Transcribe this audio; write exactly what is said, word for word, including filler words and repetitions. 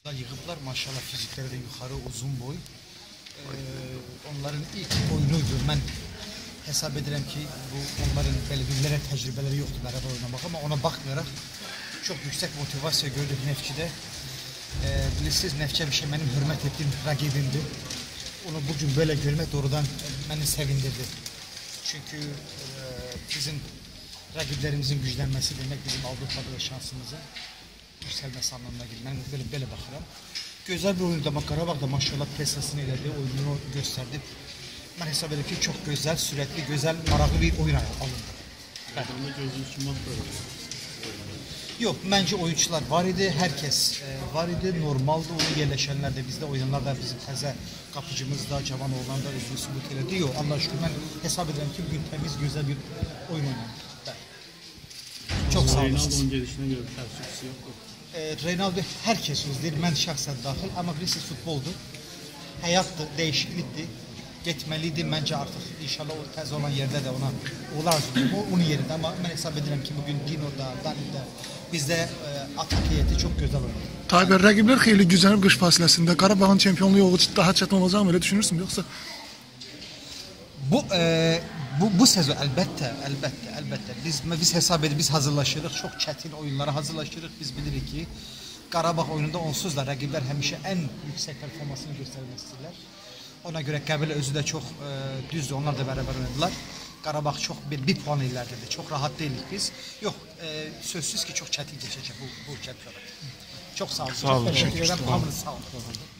Yığıblar maşallah fizikleri de yukarı uzun boy. Ee, onların ilk oyunuydu. Ben hesap ederim ki bu onların belirlere tecrübeleri yoktu beraber oynamak ama ona bakmayarak çok yüksek motivasyon gördük Nefçi'de. Ee, bilirsiniz Nefçe bir şey benim hürmet ettiğim rakibimdi. Onu bugün böyle görmek doğrudan beni sevindirdi. Çünkü e, bizim rakiplerimizin güçlenmesi demek bizim Avrupa'da da şansımızın yükselmesi anlamına gelir. Ben böyle, böyle bakarım. Güzel bir oyundu ama Karabağ'da maşallah presasını ilerledi, oyununu gösterdi. Ben hesap ederim ki çok güzel, sürekli, güzel, maraklı bir oyun alındı. Yok, bence oyuncular var idi, herkes e, var idi, normalde onu yerleşenler de bizde, oynayanlar da bizim təzə kapıcımız da, cavan oğlan da özünü sübut elədi. Yok, Allah şükür ben hesap ederim ki bugün temiz, güzel bir oyun oynadı. Çok sağ olasınız. Reynaldo'nun gelişine göre ters yok. E, Reynaldo herkes özler, ben şahsen dahil ama birisi futboldu. Hayattı, değişiklikti. Gitmeliydi bence artık. İnşallah o tez olan yerde de ona olar o onun yerinde ama ben hesap ederim ki bugün Dino'da, Dani'de bizde e, atak heyeti çok güzel oynadı. Tabii rakipler xeyli güclənib qış fasiləsində. Qarabağın çempionluğu yolu daha çətin olacaq mı? Öyle düşünürsün mü yoksa? Bu e, bu bu sezon elbette elbette elbette biz biz hesap edip biz hazırlaşırıq. Çok çetin oyunlara hazırlaşırıq. Biz bilirik ki Qarabağ oyununda onsuz da rakipler həmişə en yüksek performansını göstermek istəyirlər. Ona göre Qəbələ özü de çok e, düzdü. Onlar da beraber oynadılar. Qarabağ çok bir, bir puan ilerledi. Çok rahat değildik biz. Yok e, sözsüz ki çok çetin geçecek bu bu çempionat. Çok sağ olun. Sağ olun. Teşekkür ederim. Sağ olun.